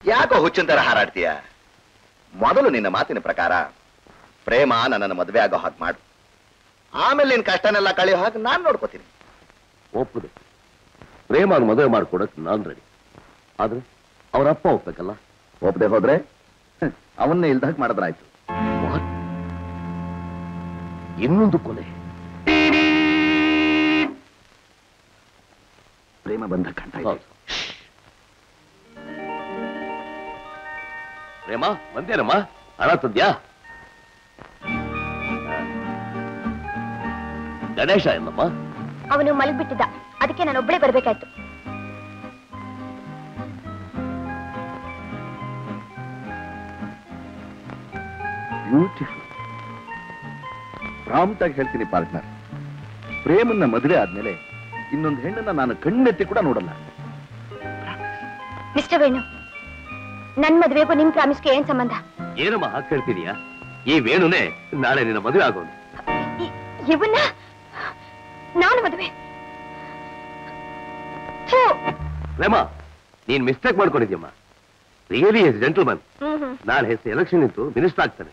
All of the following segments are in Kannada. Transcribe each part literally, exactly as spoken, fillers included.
ಯಾಕೋ ಹುಚ್ಚಂತರ ಹಾರಾಡ್ತೀಯ? ಮೊದಲು ನಿನ್ನ ಮಾತಿನ ಪ್ರಕಾರ ಪ್ರೇಮ ನನ್ನನ್ನು ಮದುವೆ ಆಗೋ ಹಾಗೆ ಮಾಡು, ಆಮೇಲೆ ನಿನ್ ಕಷ್ಟನೆಲ್ಲ ಕಳೆಯೋ ಹಾಗೆ ನಾನ್ ನೋಡ್ಕೋತೀನಿ. ಒಪ್ಪುದು. ಪ್ರೇಮ ಮದುವೆ ಮಾಡ್ಕೊಡಕ್ ನಾನ್ ರೆಡಿ. ಆದ್ರೆ ಅವರಪ್ಪ ಒಪ್ಬೇಕಲ್ಲ. ಒಪ್ಪದೆ ಹೋದ್ರೆ ಅವನ್ನೇ ಇಲ್ದಾಗ ಮಾಡಿದ್ರಾಯ್ತು. ಇನ್ನೊಂದು ಕೊಲೆ. ಪ್ರೇಮ ಬಂದ ಕಂಡ. ಪ್ರೇಮ ಬಂದೇನಮ್ಮ? ಹಣ ತಂದ್ಯಾ? ಗಣೇಶ ಎಲ್ಲಮ್ಮ? ಅವನು ಮಲಗ್ಬಿಟ್ಟಿದ್ದ, ಅದಕ್ಕೆ ನಾನು ಒಬ್ಬಳೇ ಬರ್ಬೇಕಾಯ್ತು. ಬ್ಯೂಟಿಫುಲ್. ಪ್ರಾಂಪ್ಟ್ ಆಗಿ ಹೇಳ್ತೀನಿ ಪಾರ್ಟ್ನರ್, ಪ್ರೇಮನ್ನ ಮದುವೆ ಆದ್ಮೇಲೆ ಇನ್ನೊಂದು ಹೆಣ್ಣನ್ನ ನಾನು ಕಣ್ಣೆತ್ತಿ ಕೂಡ ನೋಡಲ್ಲ. ಮಿಸ್ಟರ್ ವೇಣು, ನನ್ ಮದುವೆಗೂ ನಿಮ್ ಪ್ರಾಮಿಸ್ಗೆ ಏನ್ ಸಂಬಂಧ? ಏನಮ್ಮ ಹಾಗೆ ಕೇಳ್ತಿದೀಯಾ? ಈ ವೇಣುನೇ ನಾಳೆ ನಿನ್ನ ಮದುವೆ ಆಗೋನು. ಇವನ್ನ ನಾನು ಮದುವೆ? ಪ್ರೇಮ, ನೀನ್ ಮಿಸ್ಟೇಕ್ ಮಾಡ್ಕೊಂಡಿದ್ಯಮ್ಮ. Really yes gentleman. ನಾಳೆ ಹೆಸರು ಎಲೆಕ್ಷನ್ ನಿಂತು ಮಿನಿಸ್ಟರ್ ಆಗ್ತಾನೆ.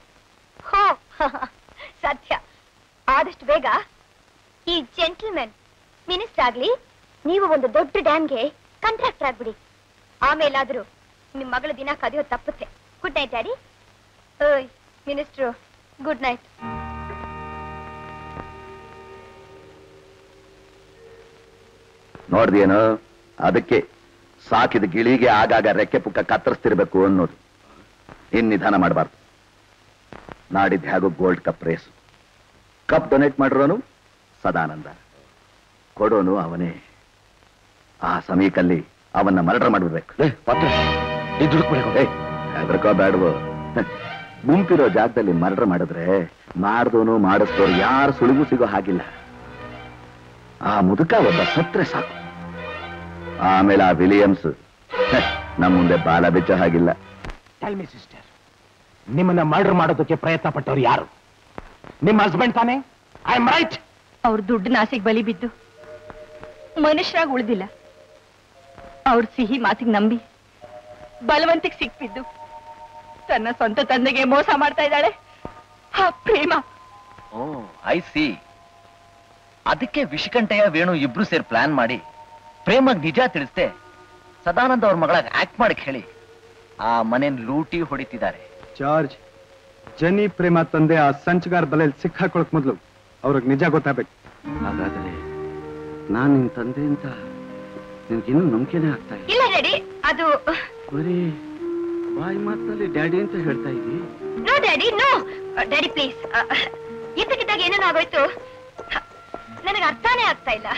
ಸತ್ಯ. ಆದಷ್ಟು ಬೇಗ ಈ ಜೆಂಟಲ್ಮೆನ್ ಮಿನಿಸ್ಟರ್ ಆಗ್ಲಿ, ನೀವು ಒಂದು ದೊಡ್ಡ ಡ್ಯಾಮ್ಗೆ ಕಾಂಟ್ರಾಕ್ಟರ್ ಆಗ್ಬಿಡಿ. ಆಮೇಲಾದ್ರೂ ನಿಮ್ ಮಗಳ ದಿನ ಕದಿಯೋ ತಪ್ಪುತ್ತೆ. Good night daddy. ಓಯ್ ಮಿನಿಸ್ಟ್ರು, ಗುಡ್ ನೈಟ್. ನೋಡ್ದೇನು? ಅದಕ್ಕೆ ಸಾಕಿದ ಗಿಳಿಗೆ ಆಗಾಗ ರೆಕ್ಕೆ ಪುಕ್ಕ ಕತ್ತರಿಸ್ತಿರ್ಬೇಕು ಅನ್ನೋದು. ಇನ್ ನಿಧಾನ ಮಾಡಬಾರ್ದು. ನಾಡಿದ್ದು ಹೇಗೋ gold cup race. Cup donate ಮಾಡಿರೋನು ಸದಾನಂದ, ಕೊಡೋನು ಅವನೇ. ಆ ಸಮಯಕ್ಕಲ್ಲಿ ಅವನ್ನ ಮರ್ಡರ್ ಮಾಡ್ಬಿಡ್ಬೇಕು. ಹೆದರ್ಕೋ ಬೇಡವೋ. ಗುಂಪಿರೋ ಜಾಗದಲ್ಲಿ ಮರ್ಡರ್ ಮಾಡಿದ್ರೆ ಮಾಡ್ದೋನು ಮಾಡಿಸ್ತೋರು ಯಾರು ಸುಳಿಗೂ ಸಿಗೋ ಹಾಗಿಲ್ಲ. ಆ ಮುದುಕ ಒಬ್ಬ ಸತ್ರೆ ಸಾಕು. ಆಮೇಲೆ ಆ ವಿಲಿಯಮ್ಸ್ ನಮ್ಮ ಮುಂದೆ ಬಾಲ ಬೆಚ್ಚ ಹಾಗಿಲ್ಲ. ಟೆಲ್ ಮಿ ಸಿಸ್ಟರ್, ನಿಮ್ಮನ್ನ ಮರ್ಡರ್ ಮಾಡೋದಕ್ಕೆ ಪ್ರಯತ್ನ ಪಟ್ಟವ್ರು ಯಾರು? ನಿಮ್ಮ ಹಸ್ಬೆಂಡ್ ತಾನೆ? I am right? ಅವ್ರ ದುಡ್ಡಿನ ಆಸೆಗೆ ಬಲಿ ಬಿದ್ದು ಮನುಷ್ಯರಾಗಿ ಉಳಿದಿಲ್ಲ. ಅವ್ರ ಸಿಹಿ ಮಾತಿಗೆ ನಂಬಿ ಬಲವಂತಿಗೆ ಸಿಕ್ಬಿದ್ದು ತನ್ನ ಸ್ವಂತ ತಂದೆಗೆ ಮೋಸ ಮಾಡ್ತಾ ಇದ್ದಾಳೆ ಆ ಪ್ರೇಮ. ಓ ಐ ಸಿ. ಅದಕ್ಕೆ ವಿಷಕಂಠಯ್ಯ ವೇಣು ಇಬ್ರು ಸೇರಿ ಪ್ಲಾನ್ ಮಾಡಿ ಪ್ರೇಮಗ್ ನಿಜ ತಿಳಿಸ್ದೆ ಸದಾನಂದ ಅವ್ರ ಮಗಳಾಗ ಆಕ್ಟ್ ಮಾಡಕ್ ಹೇಳಿ ಆ ಮನೇನ್ ಲೂಟಿ ಹೊಡಿತಿದ್ದಾರೆ. ಜಾರ್ಜ್, ಜೆನಿ ಪ್ರೇಮ ತಂದೆ ಆ ಸಂಚಗಾರ ಬಲೆಯಲ್ಲಿ ಸಿಕ್ಕಾಕೊಳಕ್ ಮೊದಲು ಅವ್ರಿಗೆ ನಿಜ ಗೊತ್ತಾಗ್ಬೇಕು. ಹಾಗಾದ್ರೆ ನಾನ್ ನಿನ್ ತಂದೆ ಅಂತ ನಿನ್ಗಿನ್ನೂ ನಂಬಿಕೆನೇ ಆಗ್ತಾ ಇದೆ. ಇಲ್ಲ ಡ್ಯಾಡಿ, ಅದು ಬರೀ ಬಾಯಿ ಮಾತಿನಲ್ಲಿ ಡ್ಯಾಡಿ ಅಂತ ಹೇಳ್ತಾ ಇದ್ದೀವಿ. No daddy, no daddy please. ಇದ್ದಕ್ಕಿದ್ದಾಗ ಏನೇನು ಆಗೋಯ್ತು ನನಗೆ ಅರ್ಥನೇ ಆಗ್ತಾ ಇಲ್ಲ.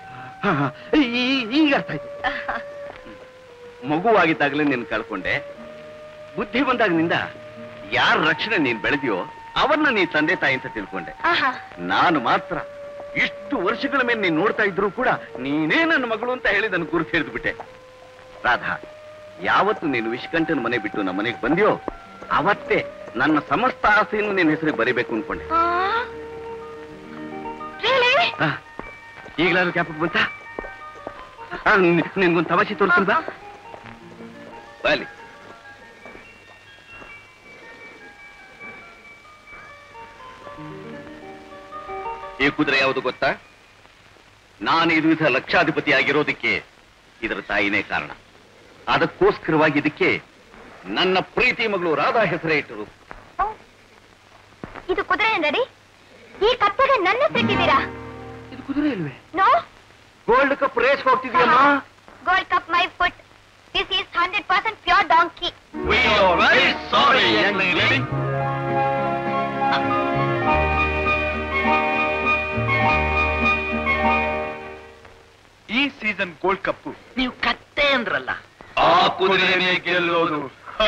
ಈಗ ಅರ್ಥ ಆಯ್ತು. ಮಗುವಾಗಿದ್ದಾಗಲೇ ನೀನ್ ಕಳ್ಕೊಂಡೆ. ಬುದ್ಧಿ ಬಂದಾಗಿನಿಂದ ಯಾರ ರಕ್ಷಣೆ ನೀನ್ ಬೆಳೆದಿಯೋ ಅವನ್ನ ನೀ ತಂದೆ ತಾಯಿ ಅಂತ ತಿಳ್ಕೊಂಡೆ. ನಾನು ಮಾತ್ರ ಇಷ್ಟು ವರ್ಷಗಳ ಮೇಲೆ ನೀನ್ ನೋಡ್ತಾ ಇದ್ರು ಕೂಡ ನೀನೇ ನನ್ನ ಮಗಳು ಅಂತ ಹೇಳಿ ನನ್ನ ಗುರುತು ಹಿಡಿದು ಬಿಟ್ಟೆ. ರಾಧಾ, ಯಾವತ್ತು ನೀನು ವಿಷಕಂಠನ ಮನೆ ಬಿಟ್ಟು ನಮ್ಮ ಮನೆಗೆ ಬಂದ್ಯೋ ಅವತ್ತೇ ನನ್ನ ಸಮಸ್ತ ಆಸೆಯನ್ನು ನಿನ್ನ ಹೆಸರಿಗೆ ಬರಿಬೇಕು ಅನ್ಕೊಂಡೆ. ಈಗಲಾದ್ರೂ ಕ್ಯಾಪಕ್ ಬಂತ? ನಿನ್ಗೊಂದು ತಮಾಷೆ ತೋರಿಸಿಲ್ವಾ? ಬಾಲಿ. ಈ ಕುದುರೆ ಯಾವುದು ಗೊತ್ತಾ? ನಾನು ಇದು ವಿಧ ಲಕ್ಷಾಧಿಪತಿ ಆಗಿರೋದಕ್ಕೆ ಇದರ ತಾಯಿನೇ ಕಾರಣ. ಅದಕ್ಕೋಸ್ಕರವಾಗಿ ಇದಕ್ಕೆ ನನ್ನ ಪ್ರೀತಿ ಮಗಳು ರಾಧಾ ಹೆಸರೇ ಇಟ್ಟರು. ಇದು ಕುದುರೆ ಡ್ಯಾಡಿ? ಈ ಕಪ್ಪೆಗೆ ನನ್ನ ಹೆಸರಿಟ್ಟಿದ್ದೀರಾ? ಇದು ಕುದುರೆ ಇಲ್ವೇ? ನೋ. ಗೋಲ್ಡ್ ಕಪ್ ರೇಸ್ ಹೋಗ್ತಿದ್ಯಮ್ಮ. Gold cup my foot. This is hundred percent pure donkey. We are very sorry, young lady. ಈ ಸೀಸನ್ ಗೋಲ್ಡ್ ಕಪ್ ನೀವು ಕತ್ತೆ ಅಂದ್ರಲ್ಲ, ಆ ಕುದುರೆನೇ ಗೆಲ್ಲೋದು.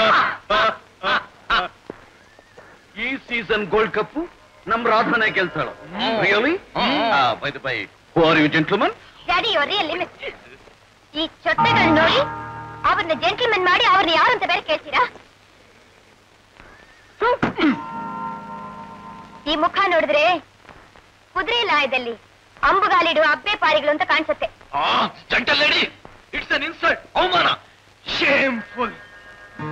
ಈ ಸೀಸನ್ ಗೋಲ್ಡ್ ಕಪ್ ನಮ್ ರಾಧಾನೇ ಗೆಲ್ತಾಳ. Really? By the by, who are you gentleman? Daddy, you are really miss. ಈ ಚೊಟ್ಟೆಗಳನ್ನ ನೋಡಿ ಅವ್ರನ್ನ ಜೆಂಟಲ್ಮನ್ ಮಾಡಿ ಅವ್ರನ್ನ ಯಾರು ಅಂತ ಬೇರೆ ಕೇಳ್ತೀರಾ? ಈ ಮುಖ ನೋಡಿದ್ರೆ ಕುದುರೆ ಲಾಯದಲ್ಲಿ ಅಂಬುಗಾಲಿಡುವ ಅಬ್ಬೆ ಪಾರಿಗಳು ಅಂತ ಕಾಣಿಸುತ್ತೆ. Gentle lady, it's an insult. ಅವಮಾನ. ಶೇಮ್ಫುಲ್.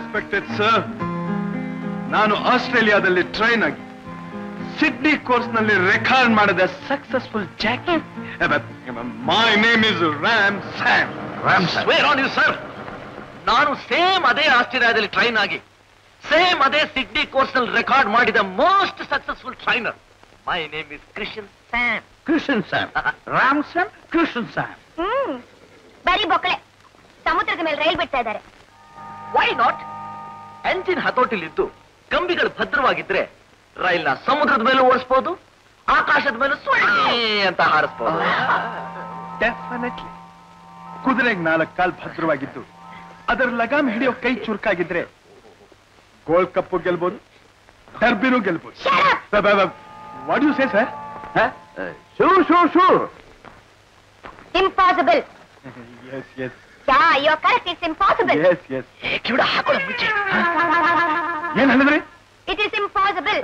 ರೆಸ್ಪೆಕ್ಟೆಡ್ ಸರ್, ನಾನು ಆಸ್ಟ್ರೇಲಿಯಾದಲ್ಲಿ ಟ್ರೈನ್ ಆಗಿ ಸಿಡ್ನಿ ಕೋರ್ಸ್ ನಲ್ಲಿ ರೆಕಾರ್ಡ್ ಮಾಡಿದ successful jockey. My name is Ram Sam. Swear on you, sir. ನಾನು ಸೇಮ್ ಅದೇ ಆಸ್ಟ್ರೇಲಿಯಾದಲ್ಲಿ ಟ್ರೈನ್ ಆಗಿ ಸೇಮ್ ಅದೇ ಸಿಡ್ನಿ ಕೋರ್ಸ್ ನಲ್ಲಿ ರೆಕಾರ್ಡ್ ಮಾಡಿದ most successful trainer. My name is Krishnan Sam. Krishnan Sam, Ram Sam, Krishnan Sam. ಹ್ಮ್ ಬರೀ ಬೊಕ್ಕಳೆ. ಸಮುದ್ರದ ಮೇಲೆ ರೈಲ್ ಬಿಡ್ತಾ ಇದ್ದಾರೆ. Why not? ಎಂಜಿನ್ ಹತೋಟಿಲಿದ್ದು ಕಂಬಿಗಳು ಭದ್ರವಾಗಿದ್ರೆ ರೈಲ್ನ ಸಮುದ್ರದ ಮೇಲೂ ಓಡಿಸಬಹುದು, ಆಕಾಶದ ಮೇಲೂ ಸೊಳ್ಳೆ ಅಂತ ಹಾರಿಸಬಹುದು. ಡೆಫಿನೆಟ್ಲಿ. ಕುದುರೆಗೆ ನಾಲ್ಕು ಕಾಲ್ ಭದ್ರವಾಗಿದ್ದು ಅದರ ಲಗಾಮ್ ಹಿಡಿಯೋ ಕೈ ಚುರುಕಾಗಿದ್ರೆ ಗೋಲ್ಡ್ ಕಪ್ಪು ಗೆಲ್ಬಹುದು, ಡರ್ಬಿನೂ ಗೆಲ್ಬಹುದು. What you say sir? Sure sure sure. Impossible. Yes yes yeah you are correct. It's impossible. Yes yes. ಕಿವಿಡ ಹಾಕೊಳ್ಳೋ ಮುಂಚೆ ಏನ್ ಹೇಳಿದ್ರಿ? It is impossible.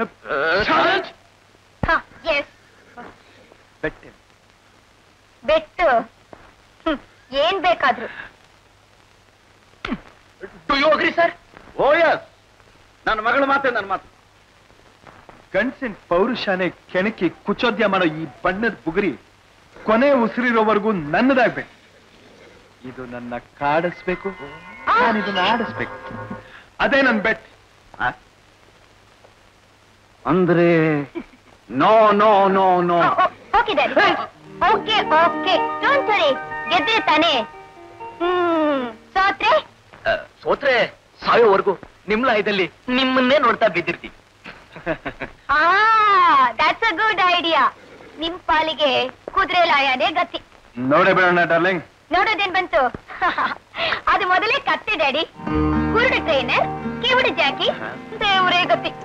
ಎಸ್ ಬೆಟ್ಟೆ ಬೆಟ್ಟು. ಹ್ಮ್, ಏನ್ ಬೇಕಾದ್ರು. Do you agree sir? Oh yes, ನನ್ನ ಮಗಳ ಮಾತೆ ನನ್ನ ಮಾತು. ಗಂಡ್ಸಿನ ಪೌರುಷಾನೆ ಕೆಣಕಿ ಕುಚೋದ್ಯ ಮಾಡೋ ಈ ಬಣ್ಣದ ಬುಗುರಿ ಕೊನೆ ಉಸಿರಿರೋವರೆಗೂ ನನ್ನದಾಗ್ಬೇಕು. ಇದು ನನ್ನ ಕಾಡಿಸ್ಬೇಕು, ನಾನು ಇದನ್ನ ಆಡಿಸ್ಬೇಕು. ಅದೇ ನನ್ ಬೆಟ್. ಅಂದ್ರೆ no no no no. Okay daddy. Okay okay don't worry. ಗೆದ್ರೆ ತಾನೆ. ಹ್ಮ್ ಸೋತ್ರೆ ಸೋತ್ರೆ ಸಾಯೋವರೆಗೂ ನಿಮ್ ಲಯದಲ್ಲಿ ನಿಮ್ಮನ್ನೇ ನೋಡ್ತಾ ಬಿದ್ದಿರ್ತೀವಿ. ಆ ದಟ್ಸ್ ಅ ಗುಡ್ ಐಡಿಯಾ. ನಿಮ್ ಪಾಲಿಗೆ ಕುದುರೆ ಲಾಯನೇ ಗತಿ. ನೋಡೇ ಬಿಡೋಣ ಡಾರ್ಲಿಂಗ್. ನೋಡೋದೇನ್ ಬಂತು? ಅದು ಮೊದಲೇ ಕತ್ತೆ ಡ್ಯಾಡಿ. ಕುರುಡು ಟ್ರೈನರ್, ಕಿವುಡು ಜಾಕಿ, ದೇವರೇ ಗತಿ.